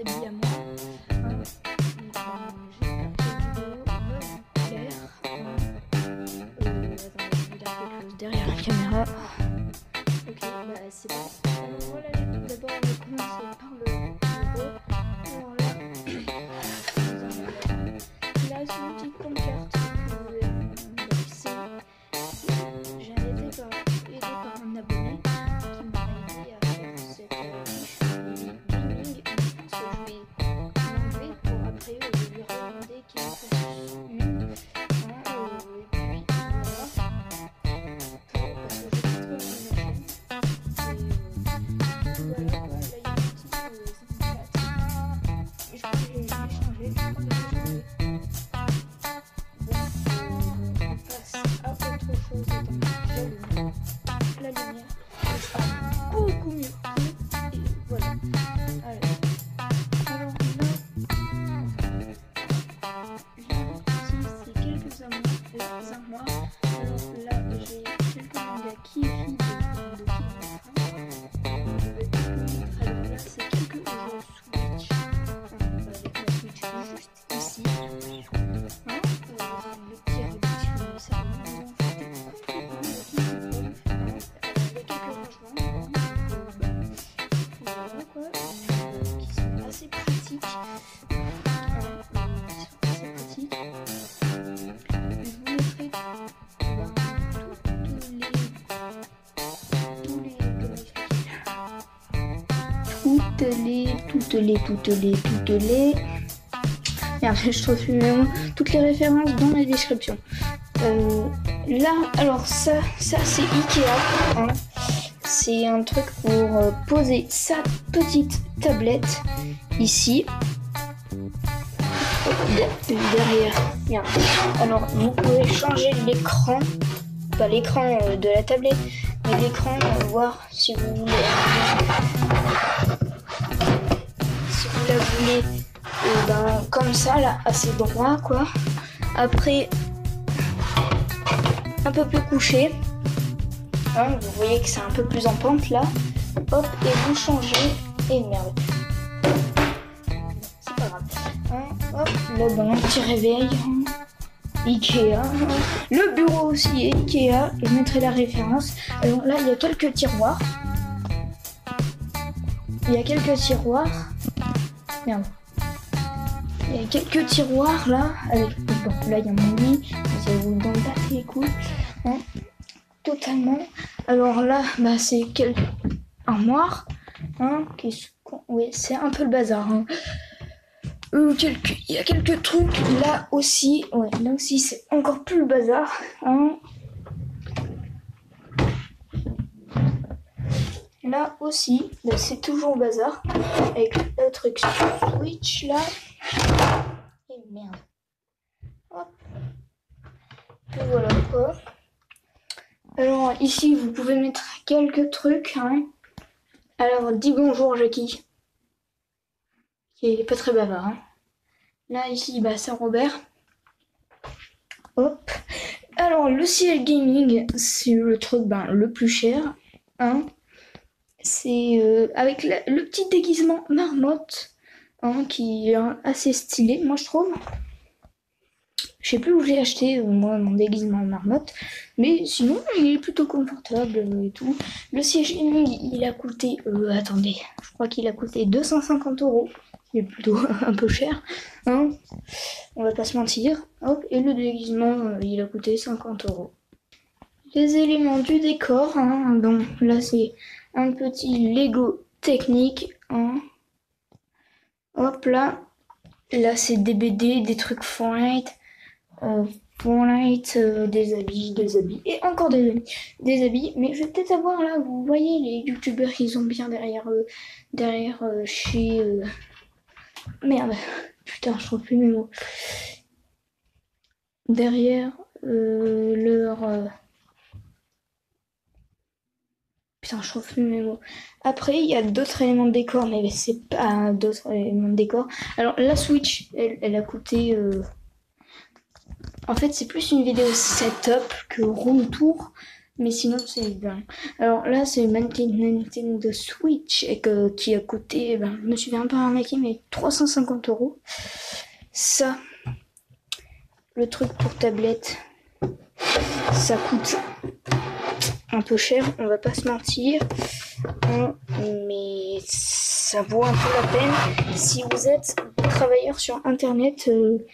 avis à moi. Hein. J'espère que la vidéo va vous plaire. Attendez, je vais dire quelque chose derrière la caméra. Ok, bah c'est bon. Alors voilà, d'abord on va commencer par le bureau. Alors là, là c'est une petite pancarte que j'ai aidé par un abonné qui m'a aidé à faire cette fiche gaming. Je pense que je vais l'enlever pour après lui recommander qu'il en fasse une. Et puis voilà. Parce que je sais trop sur ma chaîne. Et voilà quoi, là il y a une petite 54. Et je crois que j'ai changé. Bon, on passe à autre chose. Attends, la lumière. Ça sera beaucoup mieux. Et voilà. Alors là, ici c'est quelques armoires. Alors là, j'ai quelques mangas qui filent de alors là, c'est quelques jeux Switch. Avec la Switch juste ici. Le petit rabbit, ça il y a quelques rangements. Voilà quoi. Qui sont assez pratiques. Je vous mettrai Merde, je trouve plus mes mots. Toutes les références dans la description. Là, alors ça c'est Ikea. Hein. C'est un truc pour poser sa petite tablette ici. Derrière. Bien. Alors, vous pouvez changer l'écran. Pas l'écran de la tablette, mais l'écran, voir si vous voulez. Si vous la voulez comme ça, là, assez droit, quoi. Après, un peu plus couché. Hein, vous voyez que c'est un peu plus en pente, là. Hop, et vous changez. Et merde. C'est pas grave. Hein, hop, là, un petit réveil. Ikea. Le bureau aussi est Ikea. Je mettrai la référence. Alors là, il y a quelques tiroirs. Merde. Il y a quelques tiroirs là. Bon, là, il y a mon lit. Ça vous donne pas les couilles. Hein, totalement. Alors là, c'est quelques armoires. Hein, oui, c'est un peu le bazar. Hein. Il y a quelques trucs là aussi. Ouais, là aussi c'est encore plus le bazar. Hein. Là aussi, c'est toujours le bazar. Avec le truc Switch là. Et merde. Hop. Et voilà quoi. Alors ici vous pouvez mettre quelques trucs. Hein. Alors dis bonjour Jackie. Qui est pas très bavard. Hein. Là, ici, Saint-Robert. Hop. Alors, le ciel gaming, c'est le truc le plus cher. Hein. C'est avec le petit déguisement marmotte. Hein, qui est assez stylé, moi je trouve. Je sais plus où j'ai acheté, moi, mon déguisement marmotte. Mais sinon, il est plutôt confortable et tout. Le siège gaming, il a coûté... attendez, je crois qu'il a coûté 250 €. Il est plutôt un peu cher, hein, on va pas se mentir. Hop, et le déguisement, il a coûté 50 €. Les éléments du décor, hein, donc là c'est un petit Lego technique. Hein. Hop là c'est des BD, des trucs Fortnite, des habits, et encore des habits. Mais je vais peut-être avoir là, vous voyez les youtubeurs qu'ils ont bien derrière chez... Merde, putain, je trouve plus mes mots. Derrière leur... Putain, je trouve plus mes mots. Après, il y a d'autres éléments de décor, mais c'est pas d'autres éléments de décor. Alors, la Switch, elle a coûté... En fait, c'est plus une vidéo setup que room tour. Mais sinon, c'est bien. Alors là, c'est Nintendo Switch qui a coûté, je me suis fait un peu arnaquer, mais 350 euros. Ça, le truc pour tablette, ça coûte un peu cher, on va pas se mentir. Mais ça vaut un peu la peine si vous êtes travailleur sur Internet.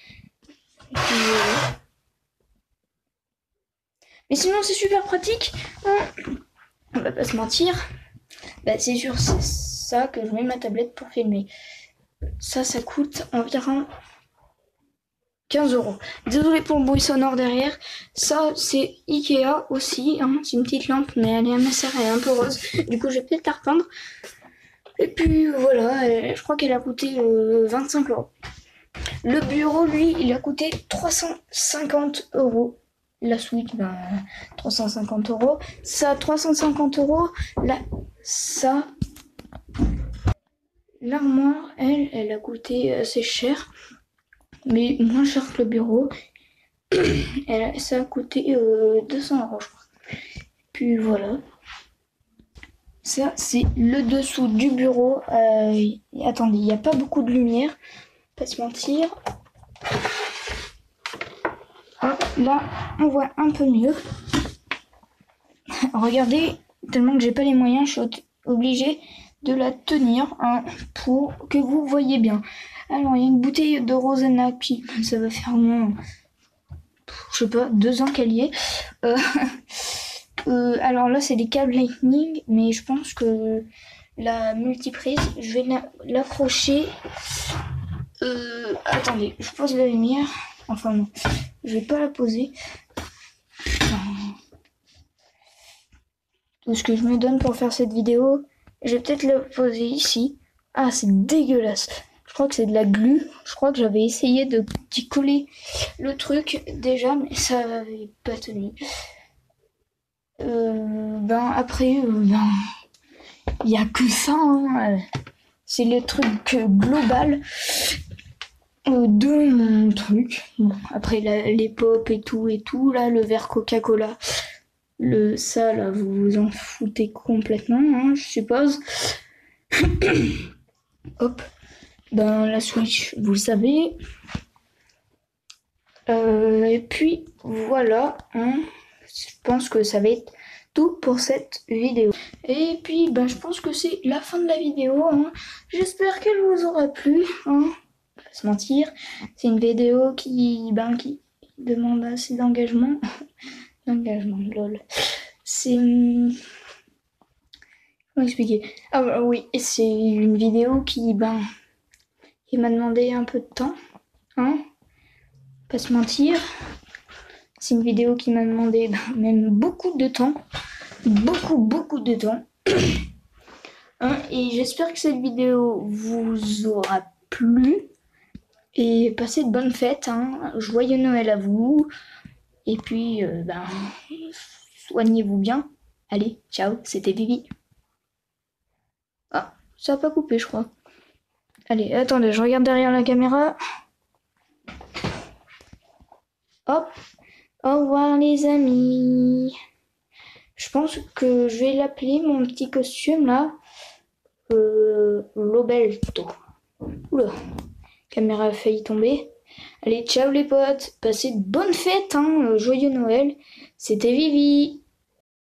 Mais sinon, c'est super pratique. On va pas se mentir. C'est sur ça que je mets ma tablette pour filmer. Ça coûte environ 15 euros. Désolé pour le bruit sonore derrière. Ça, c'est Ikea aussi. C'est une petite lampe, mais elle est à ma serre, elle est un peu rose. Du coup, je vais peut-être la repeindre. Et puis voilà, je crois qu'elle a coûté 25 euros. Le bureau, lui, il a coûté 350 euros. La Switch, 350 euros. Ça, 350 euros. Là, ça. L'armoire, elle a coûté assez cher. Mais moins cher que le bureau. Ça a coûté 200 euros, je crois. Puis voilà. Ça, c'est le dessous du bureau. Attendez, il n'y a pas beaucoup de lumière. Pas se mentir. Hop, là, on voit un peu mieux. Regardez, tellement que j'ai pas les moyens, je suis obligée de la tenir pour que vous voyez bien. Alors, il y a une bouteille de Rosana, puis ça va faire moins, je sais pas, 2 ans qu'elle y est. Alors là, c'est des câbles Lightning, mais je pense que la multiprise, je vais l'accrocher. Attendez, je pose la lumière. Enfin non, je vais pas la poser. Tout ce que je me donne pour faire cette vidéo, je vais peut-être la poser ici. Ah, c'est dégueulasse. Je crois que c'est de la glu. Je crois que j'avais essayé d'y coller le truc déjà, mais ça n'avait pas tenu. Après, il n'y a que ça. C'est le truc global de mon truc. Bon, après, les pop et tout, là, le verre Coca-Cola. Ça, là, vous vous en foutez complètement, je suppose. Hop. La Switch, vous le savez. Et puis, voilà. Je pense que ça va être tout pour cette vidéo. Et puis, je pense que c'est la fin de la vidéo. J'espère qu'elle vous aura plu. Pas se mentir. C'est une vidéo qui demande assez d'engagement. D'engagement, lol. C'est... Comment expliquer? Ah oui, c'est une vidéo qui m'a demandé un peu de temps. Pas se mentir. C'est une vidéo qui m'a demandé même beaucoup de temps. Beaucoup de temps. Et j'espère que cette vidéo vous aura plu. Et passez de bonnes fêtes. Joyeux Noël à vous. Et puis, soignez-vous bien. Allez, ciao, c'était Vivi. Ah, ça n'a pas coupé, je crois. Allez, attendez, je regarde derrière la caméra. Hop. Au revoir les amis. Je pense que je vais l'appeler mon petit costume là. L'Obelto. Oula. Caméra a failli tomber. Allez, ciao les potes. Passez de bonnes fêtes. Joyeux Noël. C'était Vivi.